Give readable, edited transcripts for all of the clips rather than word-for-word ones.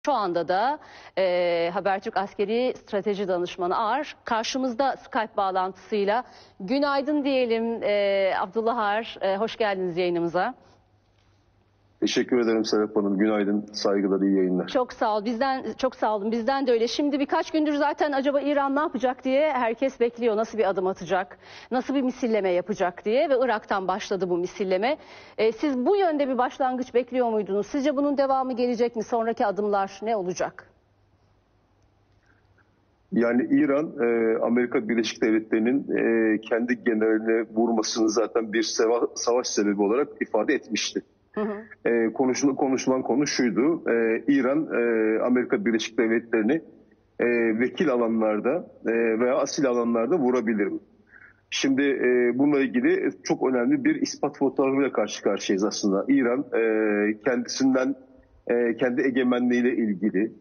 Şu anda da Habertürk Askeri Strateji Danışmanı Ağar karşımızda Skype bağlantısıyla. Günaydın diyelim Abdullah Ağar, hoş geldiniz yayınımıza. Teşekkür ederim Serap Hanım. Günaydın, saygılar, iyi yayınlar. Çok sağ ol. Çok sağ olun. Bizden de öyle. Şimdi birkaç gündür zaten acaba İran ne yapacak diye herkes bekliyor. Nasıl bir adım atacak? Nasıl bir misilleme yapacak diye ve Irak'tan başladı bu misilleme. Siz bu yönde bir başlangıç bekliyor muydunuz? Sizce bunun devamı gelecek mi? Sonraki adımlar ne olacak? Yani İran, Amerika Birleşik Devletleri'nin kendi generaline vurmasını zaten bir savaş sebebi olarak ifade etmişti. Konuşulan konu şuydu: İran, Amerika Birleşik Devletleri'ni vekil alanlarda veya asil alanlarda vurabilir mi? Şimdi bununla ilgili çok önemli bir ispat fotoğrafıyla karşı karşıyayız aslında. İran kendisinden, kendi egemenliğiyle ilgili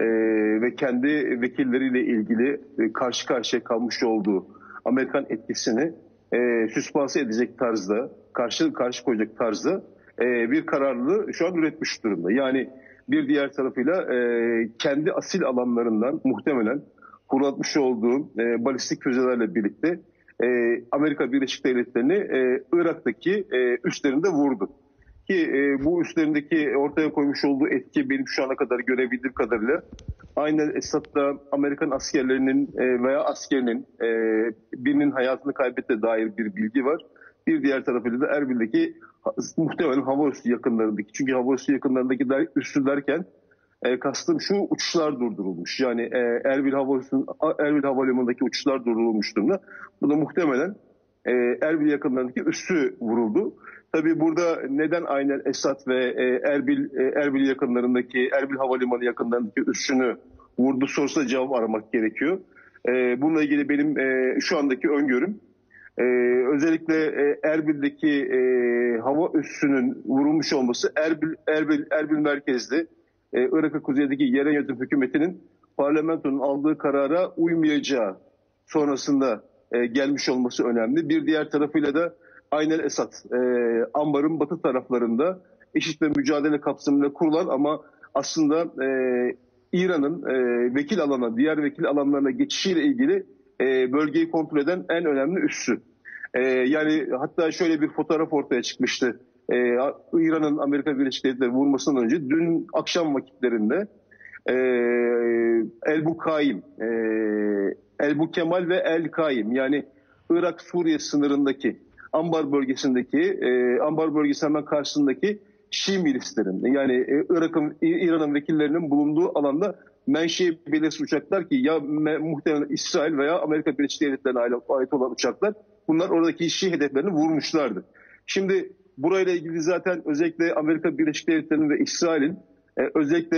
ve kendi vekilleriyle ilgili karşı karşıya kalmış olduğu Amerikan etkisini süspanse edecek tarzda, karşı koyacak tarzda bir kararlılığı şu an üretmiş durumda. Yani bir diğer tarafıyla kendi asil alanlarından muhtemelen fırlatmış olduğu balistik füzelerle birlikte Amerika Birleşik Devletleri'ni Irak'taki üslerinde vurdu. Ki bu üstlerindeki ortaya koymuş olduğu etki benim şu ana kadar görebildiğim kadarıyla aynen Esad'da Amerikan askerlerinin veya askerinin birinin hayatını kaybettiğine dair bir bilgi var. Bir diğer tarafıyla da Erbil'deki muhtemelen hava üssü yakınlarındaki, çünkü hava üssü yakınlarındaki üssü derken kastım şu, uçuşlar durdurulmuş. Yani Erbil Havalimanı'ndaki uçuşlar durdurulmuş durumda. Bu da muhtemelen Erbil yakınlarındaki üssü vuruldu. Tabii burada neden aynen Esad ve Erbil yakınlarındaki, Erbil Havalimanı yakınlarındaki üssünü vurdu sorusuna cevap aramak gerekiyor. Bununla ilgili benim şu andaki öngörüm, özellikle Erbil'deki hava üssünün vurulmuş olması Erbil merkezli Irak'ın kuzeydeki yerel yönetim hükümetinin parlamentonun aldığı karara uymayacağı sonrasında gelmiş olması önemli. Bir diğer tarafıyla da Ayn el-Esad, Ambar'ın batı taraflarında IŞİD'le mücadele kapsamında kurulan ama aslında İran'ın diğer vekil alanlarına geçişiyle ilgili bölgeyi kontrol eden en önemli üssü. Yani hatta şöyle bir fotoğraf ortaya çıkmıştı. İran'ın Amerika Birleşik Devletleri vurmasından önce dün akşam vakitlerinde Elbu Kemal ve El Kaim, yani Irak-Suriye sınırındaki Ambar bölgesi hemen karşısındaki Şii milislerin, yani İran'ın vekillerinin bulunduğu alanda menşei belirsiz uçaklar ki ya muhtemelen İsrail veya Amerika Birleşik Devletleri'ne ait olan uçaklar, bunlar oradaki Şii hedeflerini vurmuşlardı. Şimdi burayla ilgili zaten özellikle Amerika Birleşik Devletleri'nin ve İsrail'in özellikle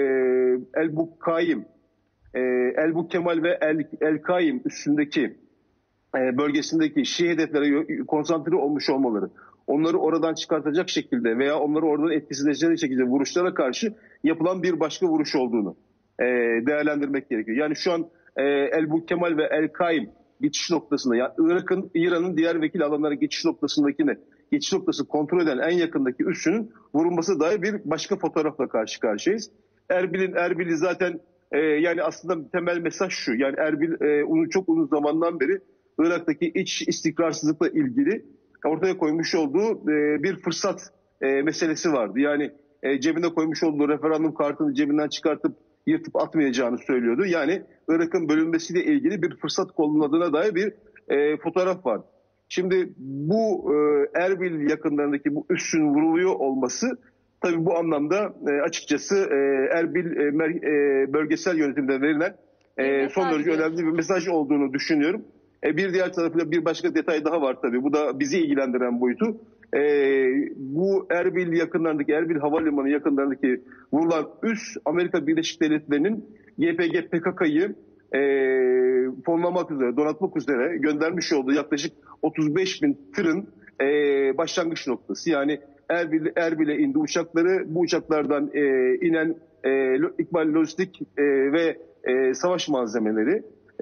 Elbu Kemal ve El Kaim üstündeki bölgesindeki Şii hedeflere konsantre olmuş olmaları, onları oradan çıkartacak şekilde veya onları oradan etkisizleştirecek şekilde vuruşlara karşı yapılan bir başka vuruş olduğunu değerlendirmek gerekiyor. Yani şu an Elbu Kemal ve El Kaim geçiş noktasında, yani İran'ın diğer vekil alanlara geçiş noktası kontrol eden en yakındaki üssünün vurulması dair bir başka fotoğrafla karşı karşıyayız. Erbil'i zaten yani aslında temel mesaj şu: yani Erbil çok uzun zamandan beri Irak'taki iç istikrarsızlıkla ilgili ortaya koymuş olduğu bir fırsat meselesi vardı. Yani cebine koymuş olduğu referandum kartını cebinden çıkartıp yırtıp atmayacağını söylüyordu. Yani Irak'ın bölünmesiyle ilgili bir fırsat kolladığına dair bir fotoğraf var. Şimdi bu Erbil yakınlarındaki bu üssün vuruluyor olması tabii bu anlamda açıkçası Erbil bölgesel yönetimde verilen son derece önemli bir mesaj olduğunu düşünüyorum. Bir diğer tarafıyla bir başka detay daha var tabii. Bu da bizi ilgilendiren boyutu. Bu Erbil Havalimanı yakınlarındaki vurulan üs, Amerika Birleşik Devletleri'nin YPG PKK'yı fonlamak üzere, donatmak üzere göndermiş olduğu yaklaşık 35.000 tırın başlangıç noktası. Yani Erbil'e indi uçakları, bu uçaklardan inen ikmal lojistik ve savaş malzemeleri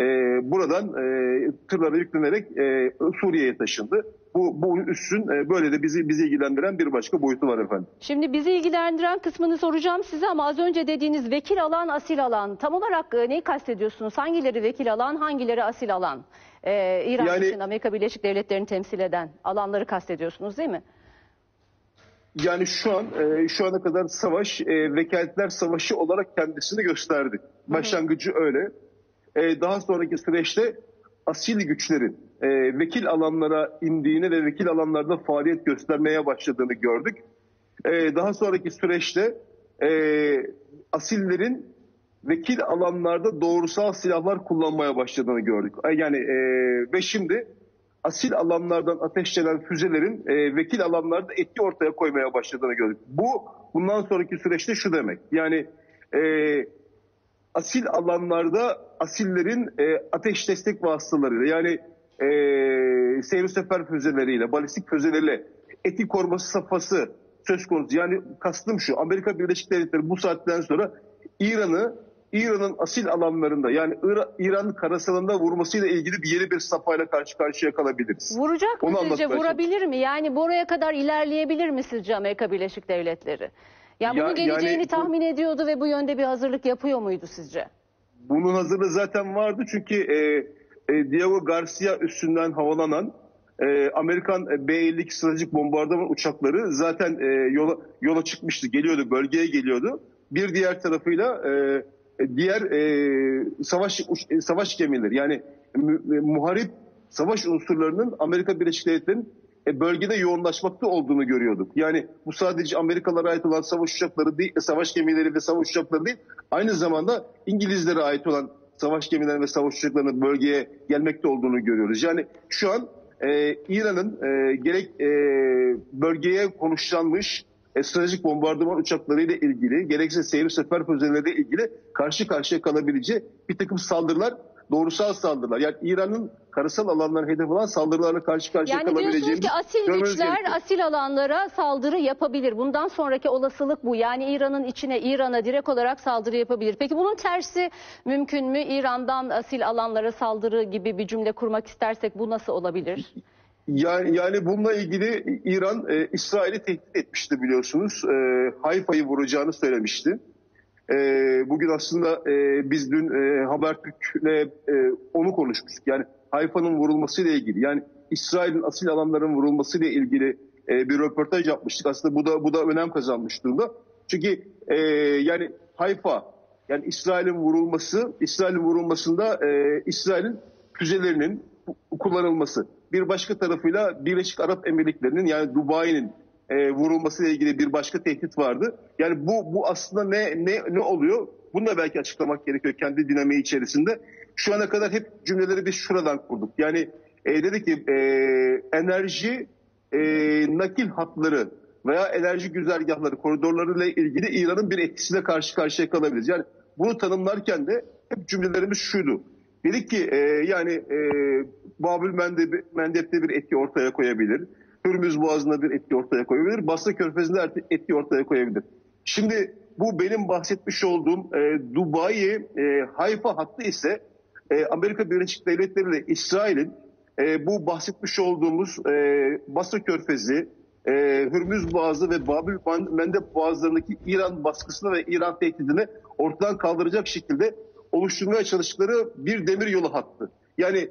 buradan tırlara yüklenerek Suriye'ye taşındı. Bu üssün böyle de bizi ilgilendiren bir başka boyutu var efendim. Şimdi bizi ilgilendiren kısmını soracağım size ama az önce dediğiniz vekil alan, asil alan tam olarak neyi kastediyorsunuz? Hangileri vekil alan, hangileri asil alan? İran için Amerika Birleşik Devletleri'ni temsil eden alanları kastediyorsunuz değil mi? Yani şu ana kadar savaş vekaletler savaşı olarak kendisini gösterdi. Başlangıcı öyle. Daha sonraki süreçte asil güçlerin vekil alanlara indiğini ve vekil alanlarda faaliyet göstermeye başladığını gördük. Daha sonraki süreçte asillerin vekil alanlarda doğrusal silahlar kullanmaya başladığını gördük. Yani ve şimdi asil alanlardan ateşlenen füzelerin vekil alanlarda etki ortaya koymaya başladığını gördük. Bundan sonraki süreçte şu demek. Yani asil alanlarda asillerin ateş destek vasıtalarıyla yani seyir sefer füzeleriyle, balistik füzeleriyle etki koruması safhası söz konusu. Yani kastım şu, Amerika Birleşik Devletleri bu saatten sonra İran'ın asil alanlarında yani İran'ın karasalında vurmasıyla ilgili yeni bir safhayla karşı karşıya kalabiliriz. Vuracak mı sizce? Vurabilir mi? Yani buraya kadar ilerleyebilir mi sizce Amerika Birleşik Devletleri? Yani bunun geleceğini tahmin ediyordu ve bu yönde bir hazırlık yapıyor muydu sizce? Bunun hazırlığı zaten vardı çünkü Diego Garcia üssünden havalanan Amerikan B-52 stratejik bombardıman uçakları zaten yola çıkmıştı, geliyordu, bölgeye geliyordu. Bir diğer tarafıyla diğer savaş gemileri yani muharip savaş unsurlarının Amerika Birleşik Devletleri'nin bölgede yoğunlaşmakta olduğunu görüyorduk. Yani bu sadece Amerikalılara ait olan savaş uçakları değil, savaş gemileri ve savaş uçakları değil, aynı zamanda İngilizlere ait olan savaş gemileri ve savaş uçaklarının bölgeye gelmekte olduğunu görüyoruz. Yani şu an İran'ın gerek bölgeye konuşlanmış stratejik bombardıman uçaklarıyla ilgili, gerekse seyir sefer füzeleriyle ilgili karşı karşıya kalabileceği bir takım saldırılar, doğrusal saldırılar. Yani İran'ın karasal alanlarına hedef olan saldırılarla karşı karşıya kalabileceğimiz... Yani diyorsunuz ki asil güçler asil alanlara saldırı yapabilir. Bundan sonraki olasılık bu. Yani İran'a direkt olarak saldırı yapabilir. Peki bunun tersi mümkün mü? İran'dan asil alanlara saldırı gibi bir cümle kurmak istersek bu nasıl olabilir? Yani bununla ilgili İran İsrail'i tehdit etmişti biliyorsunuz. Hayfa'yı vuracağını söylemişti. Bugün aslında biz dün Habertürk'le onu konuşmuştuk. Yani Hayfa'nın vurulmasıyla ilgili, yani İsrail'in asil alanların vurulmasıyla ilgili bir röportaj yapmıştık. Aslında bu da önem kazanmış durumda. Çünkü yani Hayfa, yani İsrail'in vurulmasında İsrail'in füzelerinin kullanılması. Bir başka tarafıyla Birleşik Arap Emirlikleri'nin yani Dubai'nin vurulmasıyla ilgili bir başka tehdit vardı. Yani bu aslında ne oluyor? Bunu da belki açıklamak gerekiyor kendi dinamiği içerisinde. Şu ana kadar hep cümleleri biz şuradan kurduk. Yani dedi ki enerji nakil hatları veya enerji güzergahları, koridorlarıyla ilgili İran'ın bir etkisiyle karşı karşıya kalabiliriz. Yani bunu tanımlarken de hep cümlelerimiz şuydu. Dedik ki Babül Mendeb'de bir etki ortaya koyabilir. Hürmüz Boğazı'nda bir etki ortaya koyabilir. Basra Körfezi'nde etki ortaya koyabilir. Şimdi bu benim bahsetmiş olduğum Dubai Hayfa hattı ise Amerika Birleşik Devletleri ile İsrail'in bu bahsetmiş olduğumuz Basra Körfezi, Hürmüz Boğazı ve Babül Mendeb Boğazlarındaki İran baskısını ve İran tehdidini ortadan kaldıracak şekilde oluşturmaya çalıştıkları bir demir yolu hattı. Yani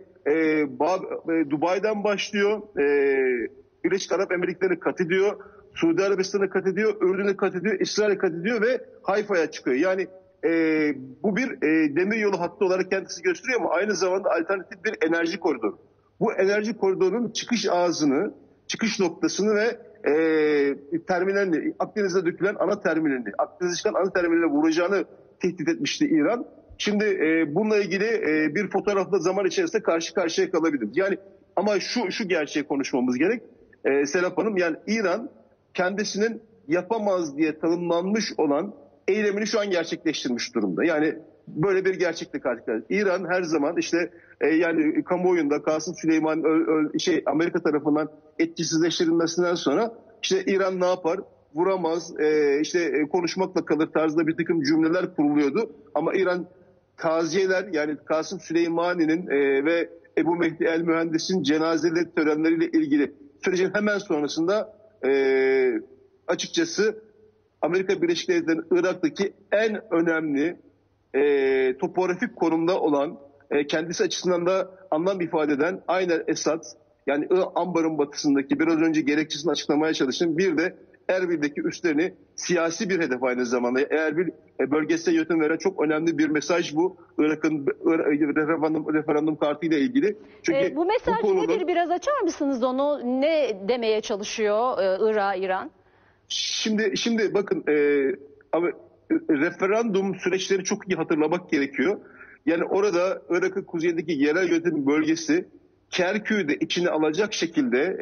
Dubai'den başlıyor, Birleşik Arap Emirlikleri'ni kat ediyor, Suudi Arabistan'ı kat ediyor, Ürdün'ü kat ediyor, İsrail'i kat ediyor ve Hayfa'ya çıkıyor. Yani bu bir demir yolu hattı olarak kendisi gösteriyor ama aynı zamanda alternatif bir enerji koridoru. Bu enerji koridorunun çıkış ağzını, çıkış noktasını ve terminalini, Akdeniz'e dökülen ana terminalini, Akdeniz'e çıkan ana terminaline vuracağını tehdit etmişti İran. Şimdi bununla ilgili bir fotoğrafla zaman içerisinde karşı karşıya kalabiliriz. Yani ama şu gerçeği konuşmamız gerek Serap Hanım. Yani İran kendisinin yapamaz diye tanımlanmış olan eylemini şu an gerçekleştirmiş durumda. Yani böyle bir gerçekle karşı karşıya. İran her zaman işte yani kamuoyunda Kasım Süleyman Amerika tarafından etkisizleştirilmesinden sonra işte İran ne yapar? Vuramaz, konuşmakla kalır tarzda bir takım cümleler kuruluyordu. Ama İran taziyeler, yani Kasım Süleymani'nin ve Ebu Mehdi El Mühendis'in cenazeleri törenleriyle ilgili sürecin hemen sonrasında açıkçası Amerika Birleşik Devletleri'nin Irak'taki en önemli topografik konumda olan, kendisi açısından da anlam ifade eden Ayn el-Esad, yani Ambar'ın batısındaki, biraz önce gerekçesini açıklamaya çalıştım. Bir de Erbil'deki üslerini siyasi bir hedef aynı zamanda. Erbil bölgesel yönetim veren çok önemli bir mesaj bu. Irak'ın referandum kartı ile ilgili. Çünkü bu mesaj nedir? Biraz açar mısınız onu? Ne demeye çalışıyor Irak'a İran? Şimdi bakın, referandum süreçleri çok iyi hatırlamak gerekiyor. Yani orada Irak'ın kuzeyindeki yerel yönetim bölgesi Kerkük'ü de içine alacak şekilde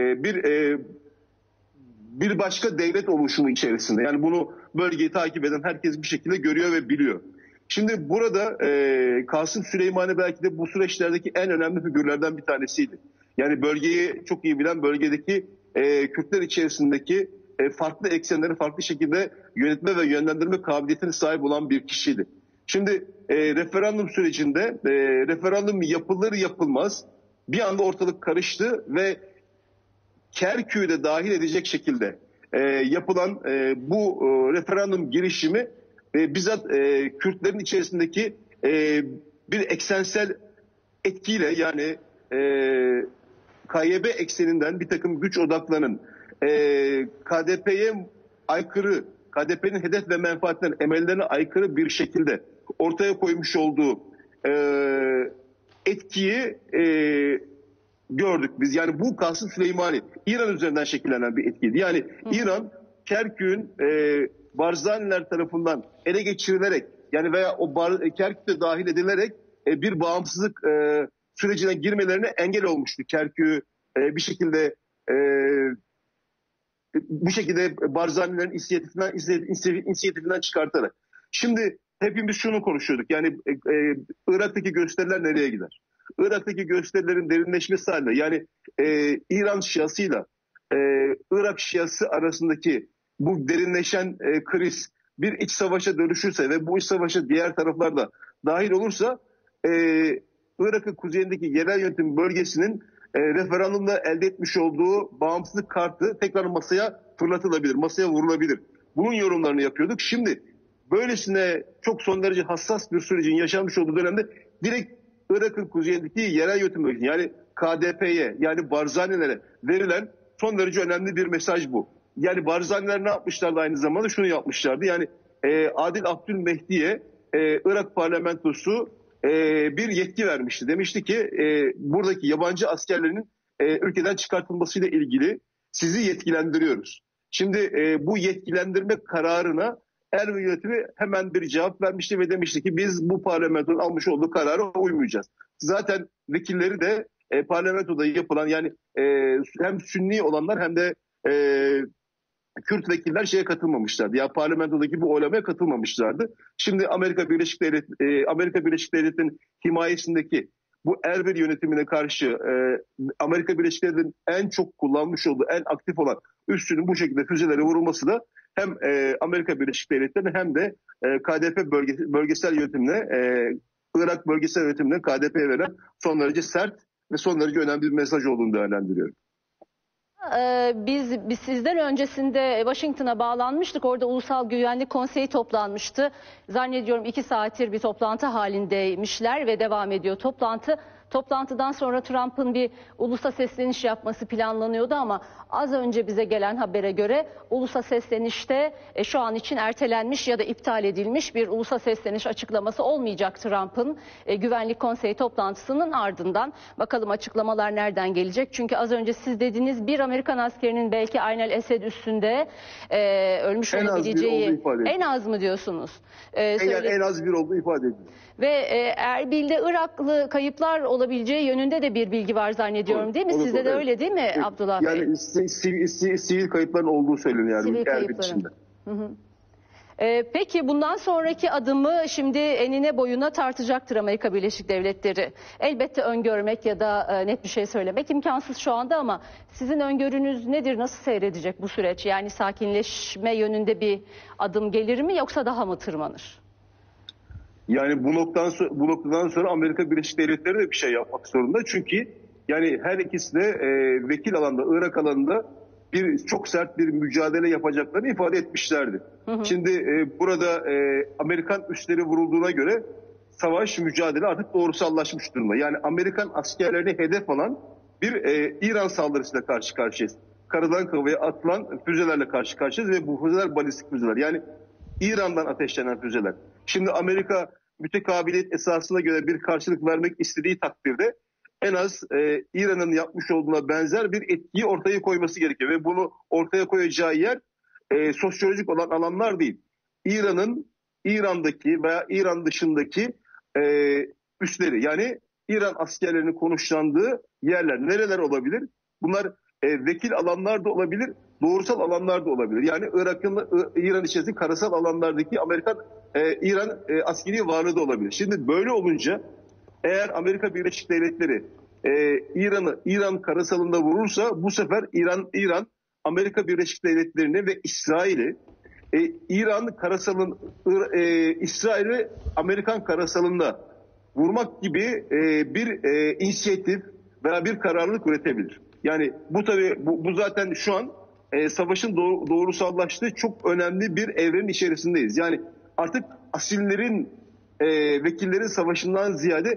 bir başka devlet oluşumu içerisinde. Yani bunu bölgeyi takip eden herkes bir şekilde görüyor ve biliyor. Şimdi burada Kasım Süleymani belki de bu süreçlerdeki en önemli figürlerden bir tanesiydi. Yani bölgeyi çok iyi bilen, bölgedeki Kürtler içerisindeki farklı eksenleri farklı şekilde yönetme ve yönlendirme kabiliyetine sahip olan bir kişiydi. Şimdi referandum sürecinde referandum yapılır yapılmaz bir anda ortalık karıştı ve Kerkük'ü de dahil edecek şekilde yapılan bu referandum girişimi bizzat Kürtlerin içerisindeki bir eksensel etkiyle, yani KYB ekseninden bir takım güç odaklarının KDP'ye aykırı, KDP'nin hedef ve menfaatlerine, emellerine aykırı bir şekilde ortaya koymuş olduğu etkiyi gördük biz. Yani bu Kasım Süleymani İran üzerinden şekillenen bir etkiydi. Yani İran Kerkük'ün Barzaniler tarafından ele geçirilerek, yani veya o Kerkük'te dahil edilerek bir bağımsızlık sürecine girmelerine engel olmuştu. Kerkük'ü bir şekilde bu şekilde Barzanilerin inisiyatifinden çıkartarak. Şimdi hepimiz şunu konuşuyorduk. Yani Irak'taki gösteriler nereye gider? Irak'taki gösterilerin derinleşmesi halinde, yani İran Şiasıyla Irak Şiası arasındaki bu derinleşen kriz bir iç savaşa dönüşürse ve bu iç savaşa diğer taraflar da dahil olursa Irak'ın kuzeyindeki yerel yönetim bölgesinin referandumda elde etmiş olduğu bağımsızlık kartı tekrar masaya fırlatılabilir, masaya vurulabilir. Bunun yorumlarını yapıyorduk. Şimdi böylesine çok son derece hassas bir sürecin yaşanmış olduğu dönemde direkt Irak'ın kuzeyindeki yerel yönetim bölgesi, yani KDP'ye, yani Barzanilere verilen son derece önemli bir mesaj bu. Yani Barzaniler ne yapmışlardı aynı zamanda? Şunu yapmışlardı. Yani Adil Abdülmehdi'ye Irak parlamentosu bir yetki vermişti. Demişti ki buradaki yabancı askerlerin ülkeden çıkartılmasıyla ilgili sizi yetkilendiriyoruz. Şimdi bu yetkilendirme kararına Erbil yönetimi hemen bir cevap vermişti ve demişti ki biz bu parlamentonun almış olduğu karara uymayacağız. Zaten vekilleri de parlamentoda yapılan, yani hem Sünni olanlar hem de Kürt vekiller şeye katılmamışlardı. Yani parlamentodaki bu oylamaya katılmamışlardı. Şimdi Amerika Birleşik Devletleri'nin himayesindeki bu Erbil yönetimine karşı Amerika Birleşik Devletleri'nin en çok kullanmış olduğu, en aktif olan üssünün bu şekilde füzelere vurulması da hem Amerika Birleşik Devletleri'ne hem de KDP bölgesel yönetimine, Irak bölgesel yönetimine, KDP'ye veren son derece sert ve son derece önemli bir mesaj olduğunu değerlendiriyorum. Biz sizden öncesinde Washington'a bağlanmıştık. Orada Ulusal Güvenlik Konseyi toplanmıştı. Zannediyorum 2 saattir bir toplantı halindeymişler ve devam ediyor toplantı. Toplantıdan sonra Trump'ın bir ulusa sesleniş yapması planlanıyordu ama az önce bize gelen habere göre ulusa seslenişte şu an için ertelenmiş ya da iptal edilmiş, bir ulusa sesleniş açıklaması olmayacak Trump'ın Güvenlik Konseyi toplantısının ardından. Bakalım açıklamalar nereden gelecek? Çünkü az önce siz dediniz, bir Amerikan askerinin belki Ayn el-Esed üssünde ölmüş olabileceği, en az mı diyorsunuz? En az bir olduğu ifade ediliyor. Ve Erbil'de Iraklı kayıplar olabileceği yönünde de bir bilgi var zannediyorum, değil mi? Sizde de öyle değil mi Abdullah Bey? Yani sivil kayıpların olduğu söyleniyor yani Erbil içinde. Peki bundan sonraki adımı şimdi enine boyuna tartacaktır Amerika Birleşik Devletleri. Elbette öngörmek ya da net bir şey söylemek imkansız şu anda ama sizin öngörünüz nedir? Nasıl seyredecek bu süreç? Yani sakinleşme yönünde bir adım gelir mi yoksa daha mı tırmanır? Yani bu noktadan sonra Amerika Birleşik Devletleri de bir şey yapmak zorunda. Çünkü yani her ikisi de vekil alanda, Irak alanında çok sert bir mücadele yapacaklarını ifade etmişlerdi. Şimdi burada Amerikan üsleri vurulduğuna göre savaş, mücadele artık doğrusallaşmış durumda. Yani Amerikan askerlerini hedef alan bir İran saldırısıyla karşı karşıyayız. Karadan havaya atılan füzelerle karşı karşıyayız ve bu füzeler balistik füzeler. Yani İran'dan ateşlenen füzeler. Şimdi Amerika mütekabiliyet esasına göre bir karşılık vermek istediği takdirde en az İran'ın yapmış olduğuna benzer bir etkiyi ortaya koyması gerekiyor. Ve bunu ortaya koyacağı yer sosyolojik olan alanlar değil. İran'daki veya İran dışındaki üsleri, yani İran askerlerinin konuşlandığı yerler nereler olabilir? Bunlar vekil alanlar da olabilir, doğrusal alanlar da olabilir. Yani İran içerisinde karasal alanlardaki İran askeri varlığı da olabilir. Şimdi böyle olunca eğer Amerika Birleşik Devletleri İran karasalında vurursa bu sefer İran Amerika Birleşik Devletleri'ni ve İsrail'i İsrail'i Amerikan karasalında vurmak gibi bir inisiyatif veya bir kararlılık üretebilir. Yani bu zaten şu an savaşın doğrusallaştığı çok önemli bir evrenin içerisindeyiz. Yani artık vekillerin savaşından ziyade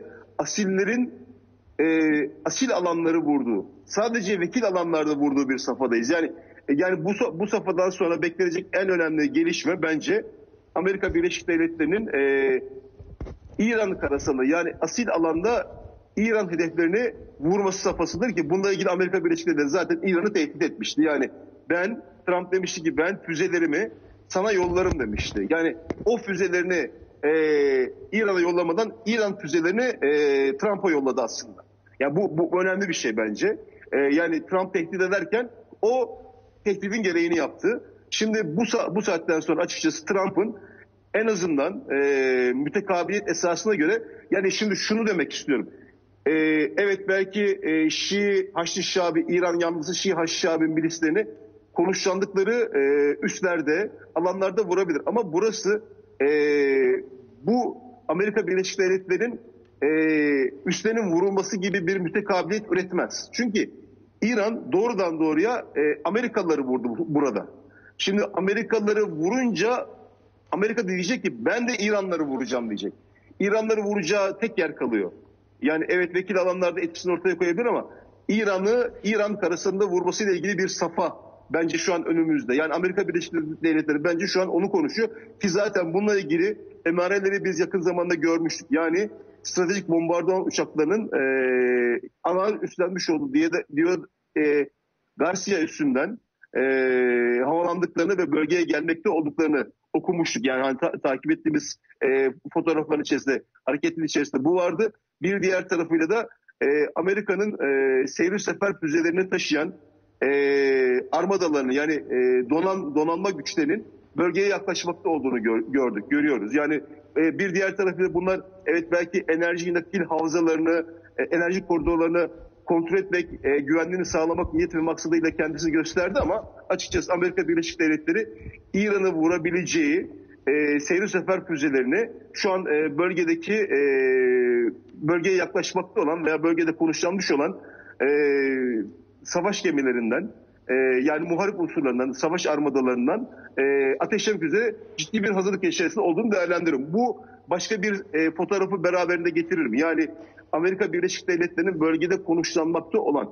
asil alanları vurduğu, sadece vekil alanlarda vurduğu bir safhadayız. Yani bu safhadan sonra beklenecek en önemli gelişme bence Amerika Birleşik Devletleri'nin İran karasalı, yani asil alanda İran hedeflerini vurması safhasıdır ki bununla ilgili Amerika Birleşik Devletleri zaten İran'ı tehdit etmişti. Yani Trump demişti ki ben füzelerimi sana yollarım demişti. Yani o füzelerini İran'a yollamadan İran füzelerini Trump'a yolladı aslında. Yani bu önemli bir şey bence. Yani Trump tehdit ederken o tehditin gereğini yaptı. Şimdi bu saatten sonra açıkçası Trump'ın en azından mütekabiliyet esasına göre, yani şimdi şunu demek istiyorum. Evet, belki Haçlı Şabi, İran yanlısı Şii Haçlı Şabi milislerini konuşlandıkları üslerde, alanlarda vurabilir. Ama burası bu Amerika Birleşik Devletleri'nin üslerinin vurulması gibi bir mütekabiliyet üretmez. Çünkü İran doğrudan doğruya Amerikalıları vurdu burada. Şimdi Amerikalıları vurunca Amerika diyecek ki ben de İranları vuracağım diyecek. İranları vuracağı tek yer kalıyor. Yani evet, vekil alanlarda etkisini ortaya koyabilir ama İran karasalında vurmasıyla ilgili bir safa bence şu an önümüzde. Yani Amerika Birleşik Devletleri bence şu an onu konuşuyor ki zaten bununla ilgili emareleri biz yakın zamanda görmüştük. Yani stratejik bombardıman uçaklarının alan üstlenmiş olduğu diyor Garcia üstünden havalandıklarını ve bölgeye gelmekte olduklarını okumuştuk. Yani takip ettiğimiz fotoğrafların içerisinde, hareketin içerisinde bu vardı. Bir diğer tarafıyla da Amerika'nın seyir sefer füzelerini taşıyan armadalarını, yani donanma güçlerinin bölgeye yaklaşmakta olduğunu görüyoruz. Yani bir diğer tarafıyla bunlar evet belki enerji nakil havzalarını, enerji koridorlarını kontrol etmek, güvenliğini sağlamak niyet ve maksadıyla kendisini gösterdi ama açıkçası Amerika Birleşik Devletleri İran'ı vurabileceği seyir sefer füzelerini şu an bölgeye yaklaşmakta olan veya bölgede konuşlanmış olan savaş gemilerinden, yani muharip unsurlarından, savaş armadalarından ateşlemek üzere ciddi bir hazırlık içerisinde olduğunu değerlendiriyorum. Bu başka bir fotoğrafı beraberinde getirir mi? Yani Amerika Birleşik Devletleri'nin bölgede konuşlanmakta olan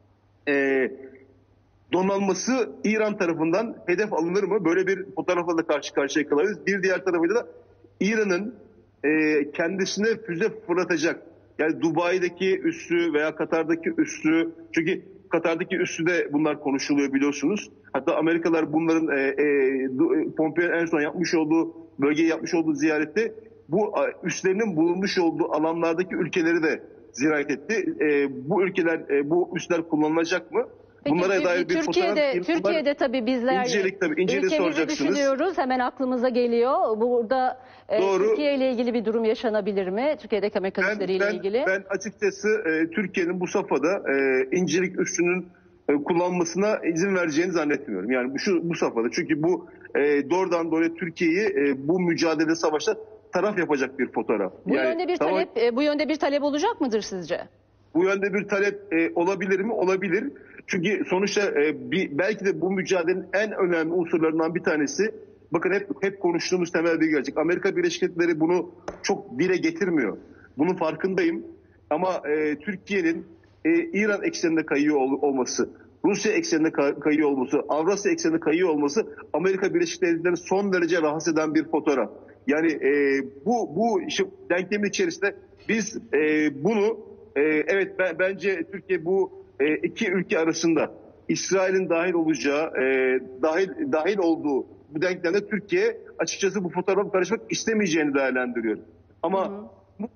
donanması İran tarafından hedef alınır mı? Böyle bir fotoğrafla da karşı karşıya kalırız. Bir diğer tarafıyla da İran'ın kendisine füze fırlatacak, yani Dubai'deki üssü veya Katar'daki üssü, çünkü Katar'daki üssü de bunlar konuşuluyor biliyorsunuz. Hatta Amerikalılar bunların Pompeo'nun en son bölgeye yapmış olduğu ziyarette bu üslerinin bulunmuş olduğu alanlardaki ülkeleri de ziyaret etti. Bu üsler kullanılacak mı? Peki, bunlara dair bir Türkiye'de tabii bizler ülkemizi düşünüyoruz. Hemen aklımıza geliyor. Burada Türkiye ile ilgili bir durum yaşanabilir mi? Türkiye'deki Amerikan üsleriyle ilgili. Ben açıkçası Türkiye'nin bu safhada İncirlik üssünün kullanmasına izin vereceğini zannetmiyorum. Yani bu safhada. Çünkü bu doğrudan doğruya Türkiye'yi bu mücadele savaşta taraf yapacak bir fotoğraf. Bu yönde bir talep, bu yönde bir talep olacak mıdır sizce? Bu yönde bir talep olabilir mi? Olabilir. Çünkü sonuçta belki de bu mücadelenin en önemli unsurlarından bir tanesi, bakın hep konuştuğumuz temel bir gerçek. Amerika Birleşik Devletleri bunu çok dile getirmiyor. Bunun farkındayım. Ama Türkiye'nin İran ekseninde kayıyor olması, Rusya ekseninde kayıyor olması, Avrasya ekseninde kayıyor olması Amerika Birleşik Devletleri'ni son derece rahatsız eden bir fotoğraf. Yani bu denklemin içerisinde biz bunu evet bence Türkiye bu iki ülke arasında İsrail'in dahil olacağı, dahil olduğu bu denklemde Türkiye açıkçası bu fotoğrafa karışmak istemeyeceğini değerlendiriyor. Ama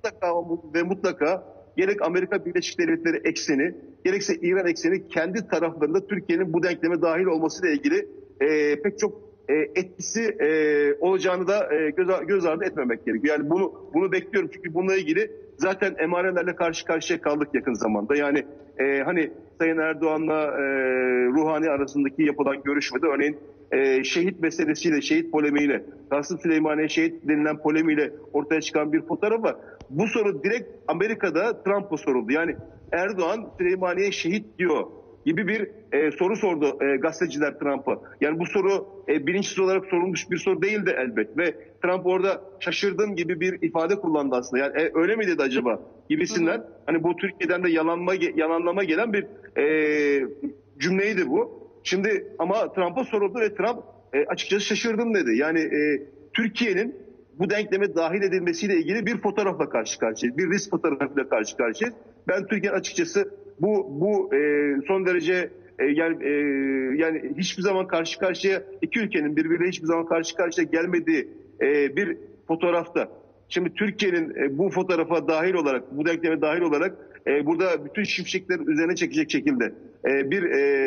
mutlaka gerek Amerika Birleşik Devletleri ekseni, gerekse İran ekseni kendi taraflarında Türkiye'nin bu denkleme dahil olmasıyla ilgili pek çok etkisi olacağını da göz ardı etmemek gerekiyor. Yani bunu bekliyorum çünkü bununla ilgili zaten emarelerle karşı karşıya kaldık yakın zamanda. Yani hani Sayın Erdoğan'la Ruhani arasındaki yapılan görüşmede örneğin şehit meselesiyle, şehit polemiğiyle, Kasım Süleymaniye şehit denilen polemiğiyle ortaya çıkan bir fotoğraf var. Bu soru direkt Amerika'da Trump'a soruldu. Yani Erdoğan Süleymaniye şehit diyor gibi bir soru sordu gazeteciler Trump'a. Yani bu soru bilinçsiz olarak sorulmuş bir soru değildi elbet. Ve Trump orada şaşırdım gibi bir ifade kullandı aslında. Yani öyle mi dedi acaba gibisinden. Hani bu Türkiye'den de yalanlama gelen bir cümleydi bu. Şimdi ama Trump'a soruldu ve Trump açıkçası şaşırdım dedi. Yani Türkiye'nin bu denkleme dahil edilmesiyle ilgili bir fotoğrafla karşı karşıyayız. Bir risk fotoğrafıyla karşı karşıyayız. Ben Türkiye'nin açıkçası bu son derece yani hiçbir zaman karşı karşıya iki ülkenin birbiriyle hiçbir zaman karşı karşıya gelmediği bir fotoğrafta. Şimdi Türkiye'nin bu fotoğrafa dahil olarak, bu denkleme dahil olarak burada bütün şimşeklerin üzerine çekecek şekilde bir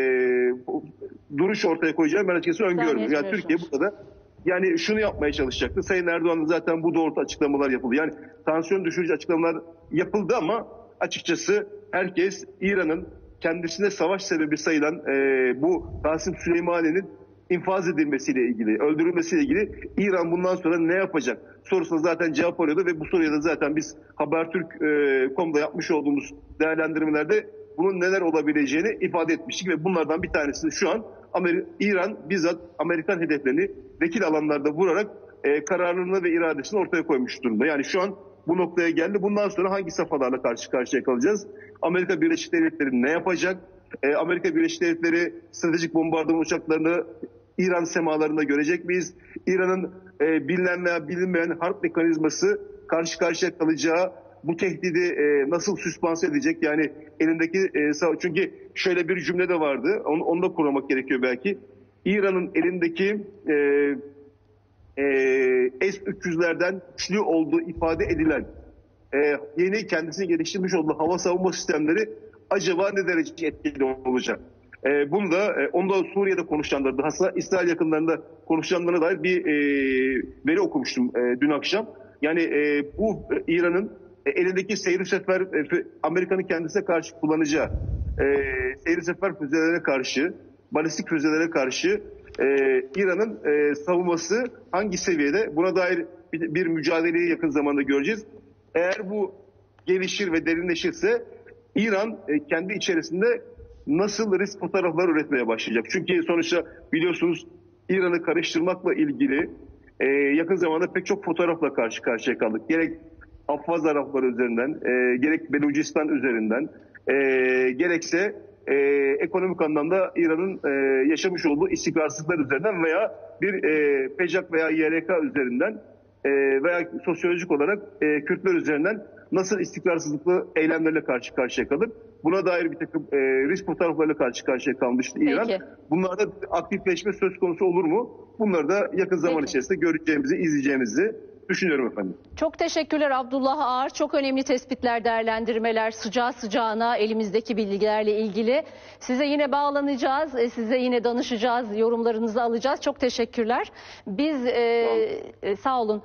duruş ortaya koyacağını ben açıkçası öngörüyorum. Yani Türkiye burada yani şunu yapmaya çalışacaktı. Sayın Erdoğan'ın zaten bu doğrultuda açıklamalar yapıldı. Yani tansiyon düşürücü açıklamalar yapıldı ama açıkçası herkes İran'ın kendisine savaş sebebi sayılan bu Kasım Süleymaniye'nin infaz edilmesiyle ilgili, öldürülmesiyle ilgili İran bundan sonra ne yapacak sorusuna zaten cevap arıyordu ve bu soruya da zaten biz Habertürk.com'da yapmış olduğumuz değerlendirmelerde bunun neler olabileceğini ifade etmiştik ve bunlardan bir tanesi şu an İran bizzat Amerikan hedeflerini vekil alanlarda vurarak kararlılığını ve iradesini ortaya koymuş durumda. Yani şu an bu noktaya geldi. Bundan sonra hangi safhalarla karşı karşıya kalacağız? Amerika Birleşik Devletleri ne yapacak? Amerika Birleşik Devletleri stratejik bombardıman uçaklarını İran semalarında görecek miyiz? İran'ın bilinen veya bilinmeyen harp mekanizması karşı karşıya kalacağı bu tehdidi nasıl süspanse edecek? Yani elindeki çünkü şöyle bir cümle de vardı. Onu da kurmak gerekiyor belki. İran'ın elindeki S-300'lerden güçlü olduğu ifade edilen yeni kendisini geliştirmiş olduğu hava savunma sistemleri acaba ne derece etkili olacak? Bunu da onu da Suriye'de konuşanlar, daha İsrail yakınlarında konuşanlarına dair bir veri okumuştum dün akşam. Yani bu İran'ın elindeki seyir sefer Amerika'nın kendisine karşı kullanacağı seyir sefer füzelerine karşı, balistik füzelere karşı İran'ın savunması hangi seviyede? Buna dair bir mücadeleyi yakın zamanda göreceğiz. Eğer bu gelişir ve derinleşirse İran kendi içerisinde nasıl risk fotoğraflar üretmeye başlayacak? Çünkü sonuçta biliyorsunuz İran'ı karıştırmakla ilgili yakın zamanda pek çok fotoğrafla karşı karşıya kaldık. Gerek Afvaz Arapları üzerinden, gerek Belucistan üzerinden, gerekse ekonomik anlamda İran'ın yaşamış olduğu istikrarsızlıklar üzerinden veya bir PECAK veya YRK üzerinden veya sosyolojik olarak Kürtler üzerinden nasıl istikrarsızlıklı eylemlerle karşı karşıya kalır? Buna dair bir takım risk fotoğraflarıyla karşı karşıya kalmıştı İran. Peki. Bunlarda aktifleşme söz konusu olur mu? Bunları da yakın zaman içerisinde göreceğimizi, izleyeceğimizi düşünüyorum efendim. Çok teşekkürler Abdullah Ağar. Çok önemli tespitler, değerlendirmeler, sıcağı sıcağına elimizdeki bilgilerle ilgili. Size yine bağlanacağız, size yine danışacağız, yorumlarınızı alacağız. Çok teşekkürler. Biz sağ olun.